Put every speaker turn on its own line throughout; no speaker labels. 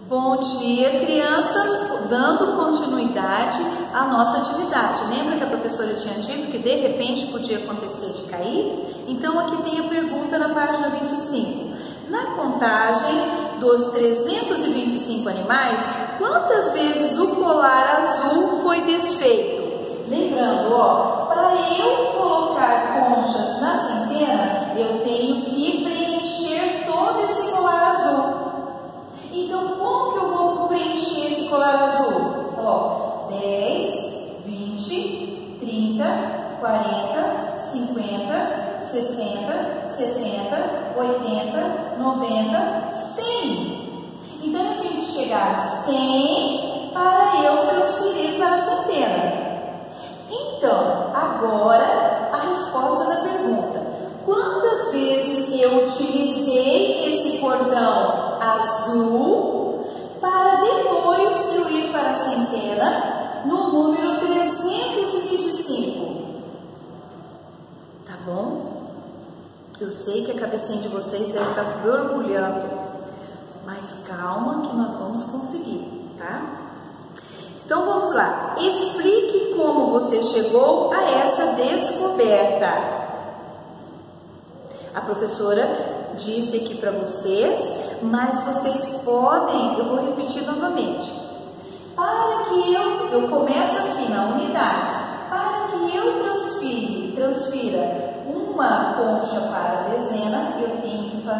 Bom dia, crianças, dando continuidade à nossa atividade. Lembra que a professora tinha dito que de repente podia acontecer de cair? Então aqui tem a pergunta na página 25. Na contagem dos 325 animais, quantas vezes o colar azul foi desfeito? Lembrando, para eu colocar conchas na centena, eu tenho que preencher todo esse colar azul. Então, como que eu vou preencher esse colar azul? 10, 20, 30, 40, 50, 60, 70, 80, 90, 100. Então, eu tenho que chegar a 100 para eu transferir para a centena. Então, agora a resposta da pergunta. Quantas vezes eu utilizei esse cordão azul para depois eu ir para a centena no número 325? Tá bom? Eu sei que a cabecinha de vocês deve estar borbulhando, mas calma que nós vamos conseguir, tá? Então vamos lá. Explique como você chegou a essa descoberta. A professora disse aqui para vocês, mas vocês podem, eu vou repetir novamente. Para que eu começo aqui na unidade, para que eu transfira uma concha para a dezena, eu tenho que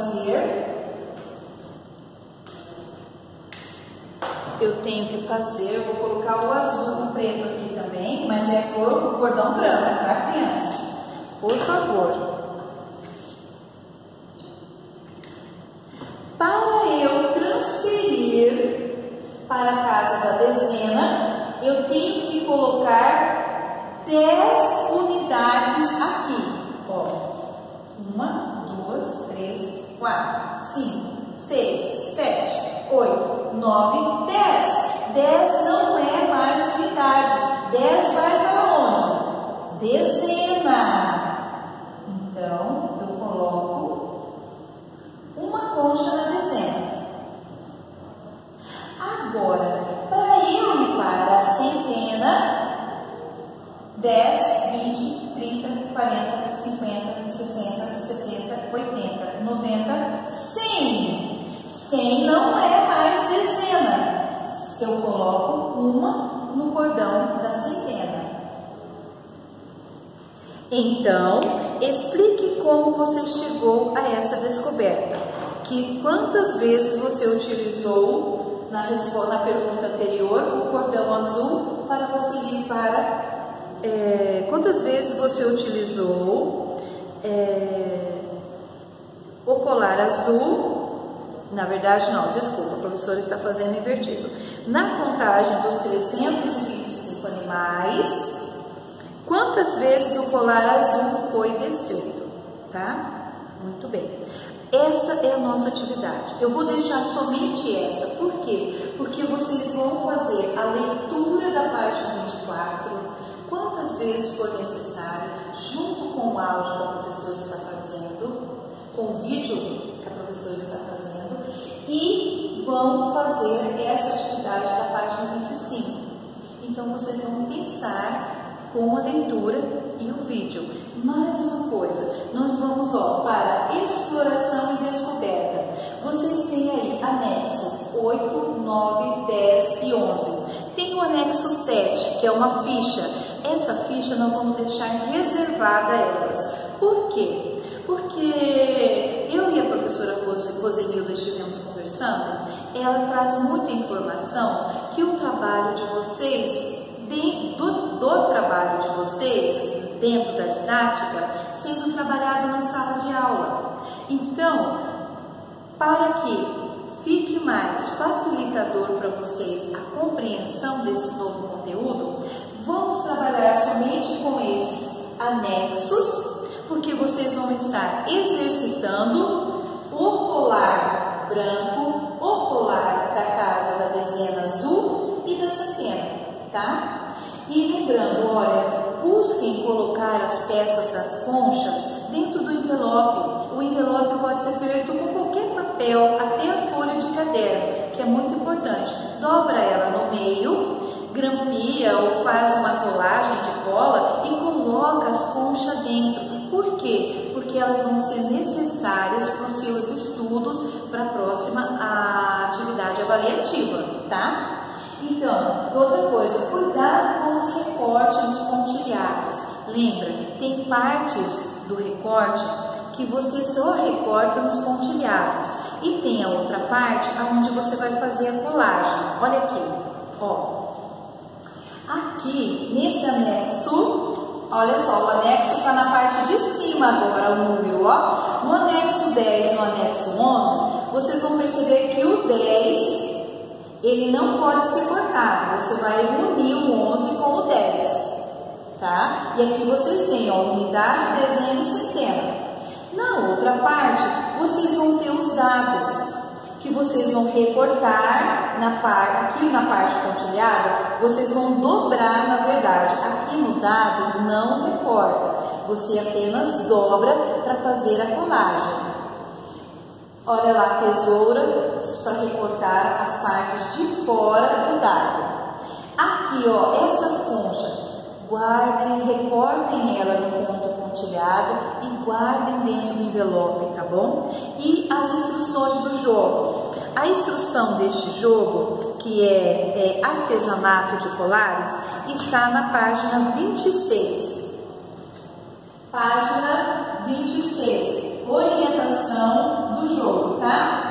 fazer, vou colocar o azul e o preto aqui também, mas é o cordão branco, tá, crianças? Por favor. Para eu transferir para a casa da dezena, eu tenho que colocar 10 unidades aqui. 1, 2, 3, 4, 5, 6, 7, 8, 9, 10. 10 não é mais unidade. 10 vai para onde? Dezena. Então, eu coloco uma concha na dezena. Agora, para eu ir para a centena, 10, 20, 30, 40, 50, 60, 70, 80, 90, 100. 100 não é mais dezena. Eu coloco uma no cordão da centena. Então, explique como você chegou a essa descoberta. Que quantas vezes você utilizou na pergunta anterior o cordão azul para você ir para... quantas vezes você utilizou o colar azul? Na verdade, não, desculpa, a professora está fazendo invertido. Na contagem dos 325 animais, quantas vezes o colar azul foi desfeito? Tá? Muito bem. Essa é a nossa atividade. Eu vou deixar somente esta. Por quê? Porque vocês vão fazer a leitura da página 24, quantas vezes for necessário, junto com o áudio que a professora está fazendo, com o vídeo que a professora está fazendo, e vão fazer essa atividade da página 25. Então, vocês vão pensar com a leitura e o vídeo. Mais uma coisa, nós vamos para exploração e descoberta. Vocês têm aí anexo 8, 9, 10 e 11. Tem o anexo 7, que é uma ficha. Essa ficha nós vamos deixar reservada a elas. Por quê? Porque eu e a professora Rosenilda estivemos conversando, ela traz muita informação que o trabalho de vocês, do trabalho de vocês, dentro da didática, sendo trabalhado na sala de aula. Então, para que fique mais facilitador para vocês a compreensão desse novo conteúdo, vamos trabalhar somente com esses anexos, porque vocês vão estar exercitando o colar branco, o colar da casa da dezena azul e da centena, tá? E lembrando, olha, busquem colocar as peças das conchas dentro do envelope. O envelope pode ser feito com qualquer papel, até a folha de caderno, que é muito importante. ou faz uma colagem de cola e coloca as conchas dentro. Por quê? Porque elas vão ser necessárias para os seus estudos para a próxima atividade avaliativa, tá? Então, outra coisa, cuidado com os recortes nos pontilhados. Lembra, tem partes do recorte que você só recorta nos pontilhados e tem a outra parte onde você vai fazer a colagem. Olha aqui, ó. Aqui, nesse anexo, olha só, o anexo está na parte de cima agora, o número, ó. No anexo 10 e no anexo 11, vocês vão perceber que o 10, ele não pode ser cortado. Você vai unir o 11 com o 10, tá? E aqui vocês têm, ó, unidade, dezena e centena. Na outra parte, vocês vão ter os dados, que vocês vão recortar aqui na parte pontilhada, vocês vão dobrar, na verdade. Aqui no dado não recorta, você apenas dobra para fazer a colagem. Olha lá, tesoura para recortar as partes de fora do dado. Aqui, ó, essas conchas, guardem, recortem ela no ponto pontilhado e guardem dentro do envelope, tá bom? E as instruções do jogo. A instrução deste jogo, que é artesanato de colares, está na página 26. Página 26. Orientação do jogo, tá?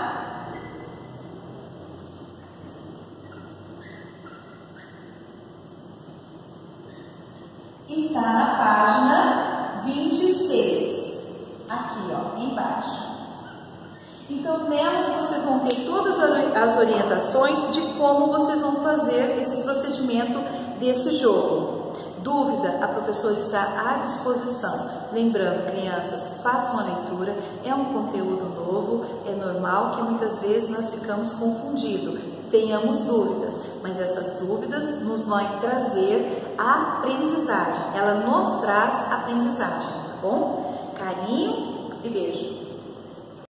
Está na página 26, aqui, ó, embaixo. Então, nela vocês vão ter todas as orientações de como vocês vão fazer esse procedimento desse jogo. Dúvida, a professora está à disposição. Lembrando, crianças, façam a leitura, é um conteúdo novo, é normal que muitas vezes nós ficamos confundidos, tenhamos dúvidas, mas essas dúvidas nos vão trazer a aprendizagem, ela nos traz aprendizagem, tá bom? Carinho e beijo!